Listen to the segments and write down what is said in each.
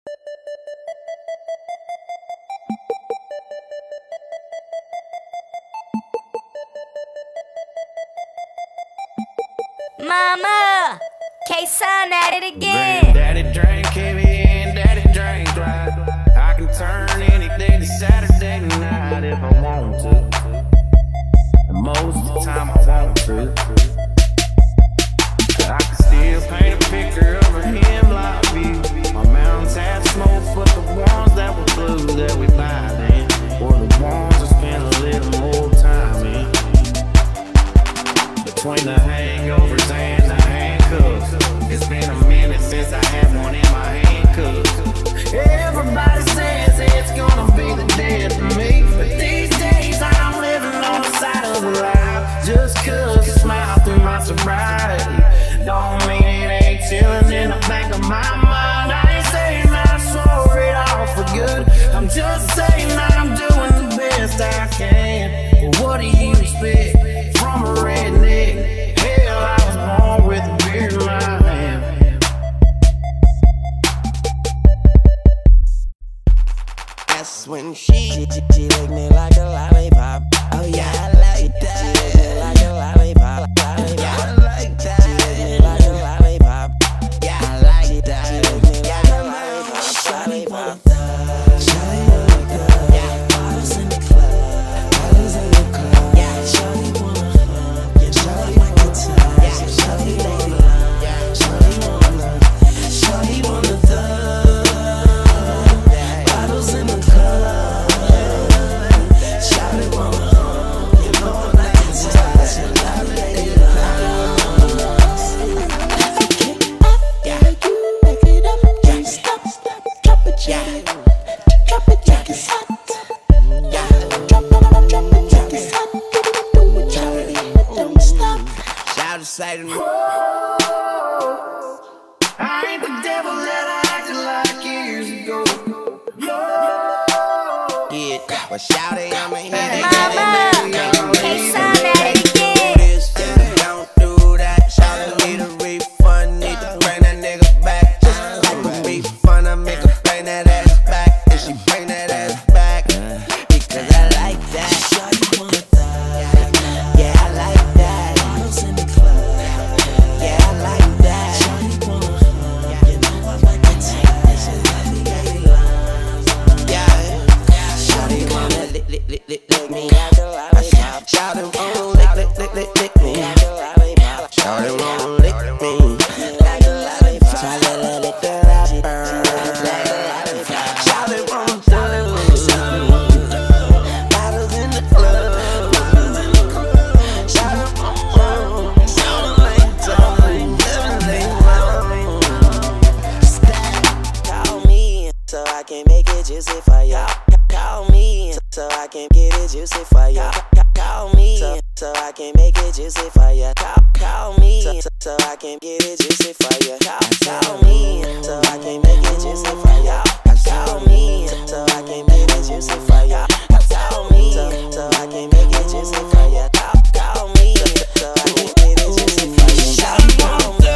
Mama, K-Son at it again. Daddy drank heavy and daddy drank dry. I can turn any day to Saturday night if I want to. And most of the time I want to. I can still paint a picture of a hemlock view. My mountains had smoke, but the ones that were blue that we buy then were the ones I spent a little more time in. Between the hangovers and the handcuffs, it's been a minute since I had one in my handcuffs. Everybody says it's gonna be the death of me, but these days I'm living on the side of the life. Just cause I smile through my sobriety don't mean it ain't chillin' in the back of my mind. I ain't saying I swore it all for good, I'm just saying that I'm doing the best I can. But what do you expect from a redneck? Hell, I was born with a beard in my hand. That's when she licked me like a lollipop. Oh yeah, I like that. She licked me like a lollipop. Yeah, I like that. She licked me like a lollipop. Yeah, I like that. She licked me like a lollipop. Lollipop. Yeah, bottles in the club. Bottles in the club. Yeah, shawty wanna fuck. Yeah, shawty wanna touch. Yeah, shawty wanna. Yeah, shawty wanna. Shawty wanna thug. Bottles in the club. Shawty wanna hug. You know I like to touch. And I let it loose. Yeah, back it up. Can't stop. Drop it, yeah. Drop it, Jack is hot. Yeah, drop it, Jack is hot. Do it, Charlie, don't stop. Shout to say to me. I ain't the devil that I acted like years ago. Yeah, well, shout it, I'm a hit. Mama, K-Son at it again. Don't do that. Shout it, need a refund. Need to bring that nigga back. Just like a refund, I make her bring that ass back. And she bring that ass back because I like that. Shawty wanna thug. Yeah, I like that. Bottles in the club. Yeah, I like that. Shawty wanna hug. You know I like to touch. And let me get it lines. Yeah, shawty wanna lick me like a lollipop. Shawty wanna lick me like a lollipop. Shawty wanna lick me like a lollipop. Shawty lick the rapper like a lollipop. Shawty wanna bottles in the club. Shawty wanna call me so I can make it juicy for ya. Call me so I can get it juicy for ya. Call me so I can make it juicy for ya. Call me so I can get it juicy for ya. Call me so I can make it juicy for ya. Call me so I can make it juicy for ya. Call me so I can make it juicy for ya. Call me so I can get it juicy for ya. Call me.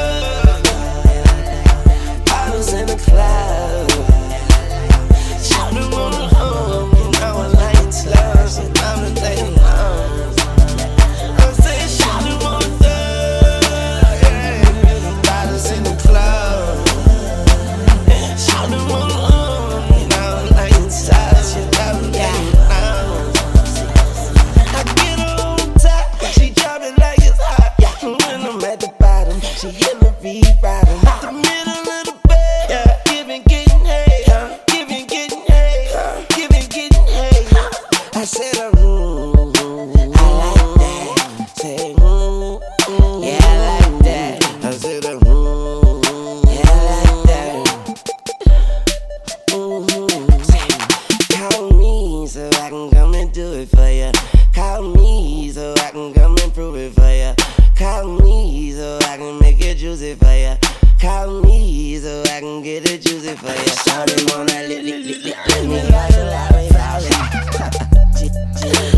Bottles in the club. Shawty wanna hug. You know I like it slow, so I'm the thing long. I'm saying shawty wanna thug. Bottles in the club. Shawty wanna hug. You know I like it touch. You know the thing long. I get her on top, she drop it like it's hot. When I'm at the bottom, she hit me re-riding. The middle of the bed, giving, getting hay, giving, getting hay, giving, getting hay. I said, I like that. Say, yeah, I like that. I said, yeah, I like that. Call me so I can come and do it for ya. Call me so I can come and prove it for ya. Call me so I can make it juicy for ya. Call me so I can get it juicy for ya. Shawty wanna lick me like a lollipop.